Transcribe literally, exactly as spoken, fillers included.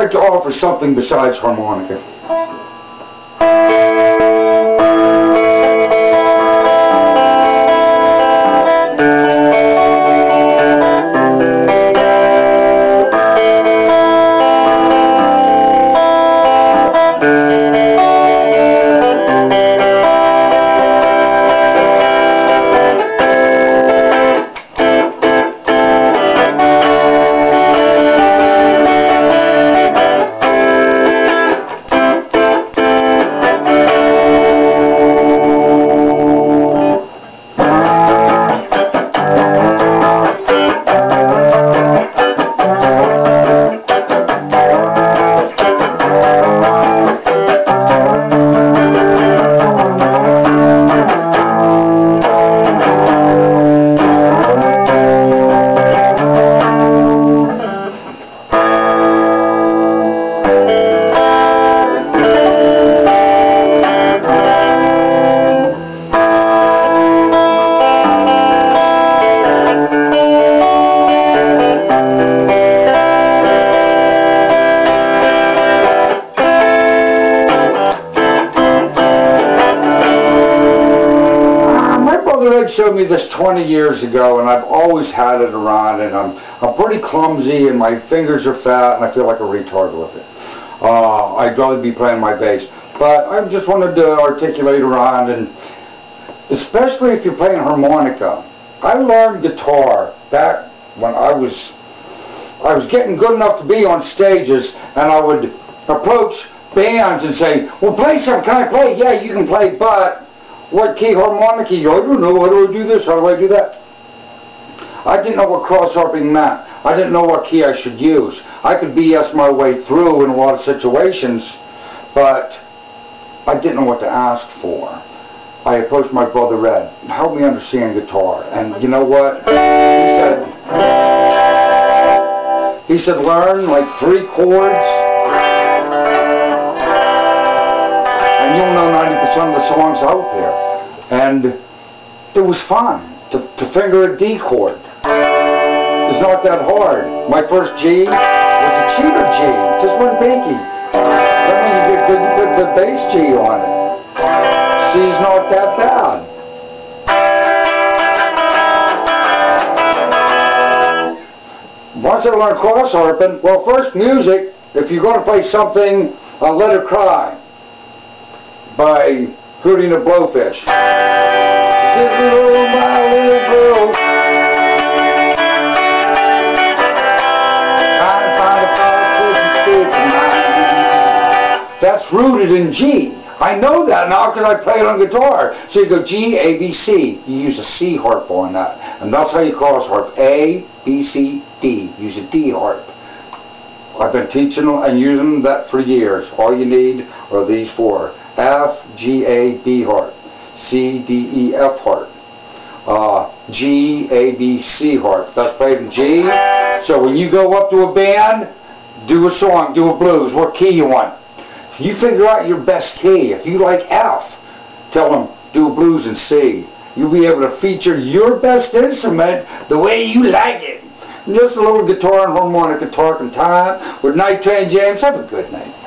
like to offer something besides harmonica. Showed me this twenty years ago, and I've always had it around, and I'm I'm pretty clumsy, and my fingers are fat, and I feel like a retard with it. Uh, I'd rather be playing my bass, but I just wanted to articulate around, and especially if you're playing harmonica. I learned guitar back when I was I was getting good enough to be on stages, and I would approach bands and say, "Well, play some. Can I play?" "Yeah, you can play, but what key harmonica?" "I don't know. How do I do this? How do I do that?" I didn't know what cross harping meant. I didn't know what key I should use. I could B S my way through in a lot of situations, but I didn't know what to ask for. I approached my brother Red. "Help me understand guitar." And you know what? He said, he said, "Learn like three chords, and you'll know ninety percent of the songs out there." And it was fun to, to finger a D chord. It's not that hard. My first G was a cheater G, just one pinky. That means you get good, good the bass G on it. C's not that bad. Once I learned cross harping, well, first music, if you're going to play something, uh, Let Her Cry by Hootie and the Blowfish. She's little, my little girl, trying to find a place to tonight. That's rooted in G. I know that now because I play it on guitar. So you go G, A, B, C. You use a C harp on that. And that's how you cross harp. A, B, C, D. Use a D harp. I've been teaching and using that for years. All you need are these four. F, G, A, B harp. C, D, E, F harp. Uh, G, A, B, C harp. That's played in G. So when you go up to a band, do a song, do a blues. What key you want? You figure out your best key. If you like F, tell them do a blues in C. You'll be able to feature your best instrument the way you like it. Just a little guitar and harmonica talking time with Night Train James. Have a good night.